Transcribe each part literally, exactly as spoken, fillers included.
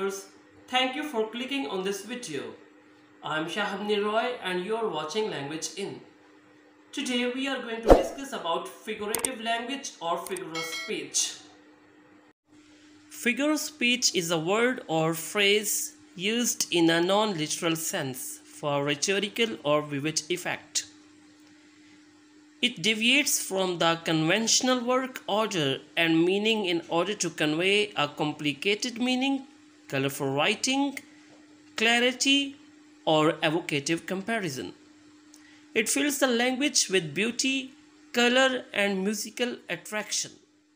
viewers, thank you for clicking on this video. I'm Shahabni Roy and you're watching Language In. Today we are going to discuss about figurative language or figure of speech. Figure of speech is a word or phrase used in a non-literal sense for rhetorical or vivid effect. It deviates from the conventional work order and meaning in order to convey a complicated meaning, colorful writing, clarity, or evocative comparison. It fills the language with beauty, color, and musical attraction.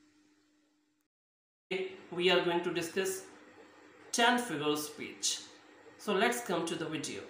Today we are going to discuss ten figures of speech. So let's come to the video.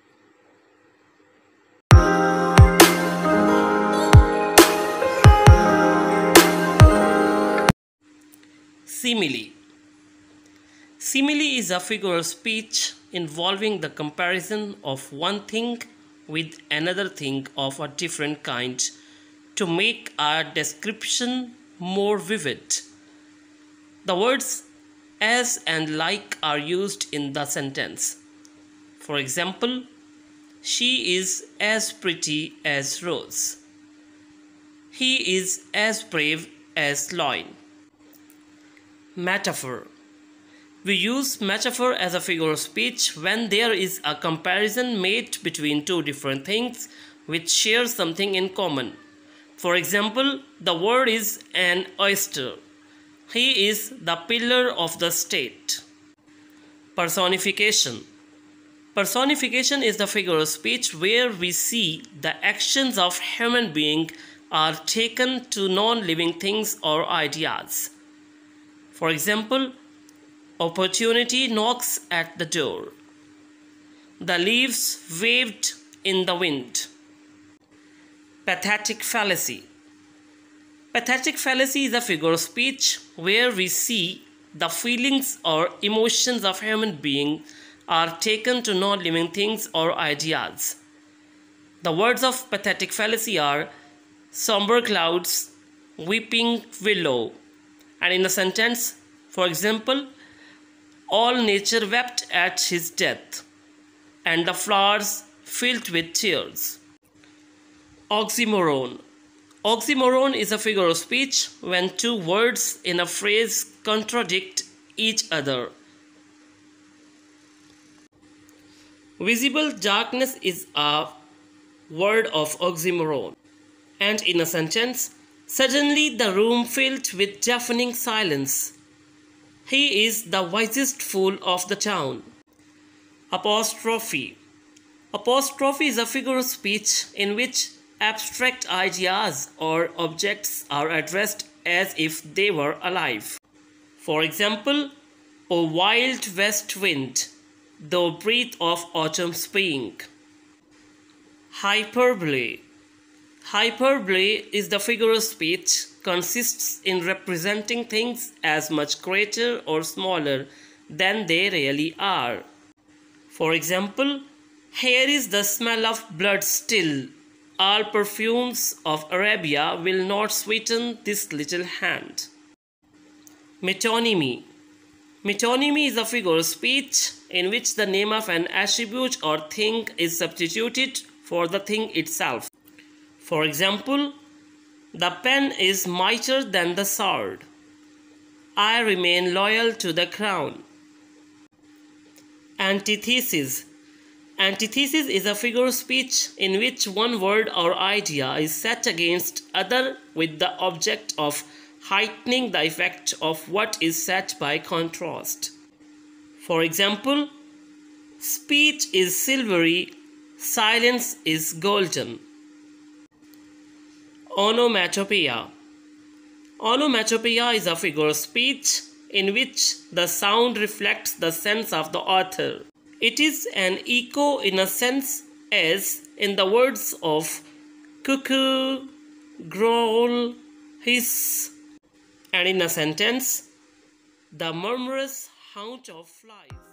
Simile. Simile is a figure of speech involving the comparison of one thing with another thing of a different kind to make a description more vivid. The words as and like are used in the sentence. For example, she is as pretty as Rose. He is as brave as lion. Metaphor. We use metaphor as a figure of speech when there is a comparison made between two different things which share something in common. For example, the word is an oyster. He is the pillar of the state. Personification. Personification is the figure of speech where we see the actions of human beings are taken to non-living things or ideas. For example, opportunity knocks at the door. The leaves waved in the wind. Pathetic fallacy. Pathetic fallacy is a figure of speech where we see the feelings or emotions of human beings are taken to non-living things or ideas. The words of pathetic fallacy are somber clouds, weeping willow. And in a sentence, for example, all nature wept at his death, and the flowers filled with tears. Oxymoron. Oxymoron is a figure of speech when two words in a phrase contradict each other. Visible darkness is a word of oxymoron, and in a sentence, suddenly the room filled with deafening silence. He is the wisest fool of the town. Apostrophe. Apostrophe is a figure of speech in which abstract ideas or objects are addressed as if they were alive. For example, O wild west wind, thou breath of autumn spring. Hyperbole. Hyperbole is the figure of speech consists in representing things as much greater or smaller than they really are. For example, here is the smell of blood still. All perfumes of Arabia will not sweeten this little hand. Metonymy. Metonymy is a figure of speech in which the name of an attribute or thing is substituted for the thing itself. For example, the pen is mightier than the sword. I remain loyal to the crown. Antithesis. Antithesis is a figure of speech in which one word or idea is set against other with the object of heightening the effect of what is said by contrast. For example, speech is silvery, silence is golden. Onomatopoeia. Onomatopoeia is a figure of speech in which the sound reflects the sense of the author. It is an echo in a sense as in the words of cuckoo, growl, hiss, and in a sentence, the murmurous haunt of flies.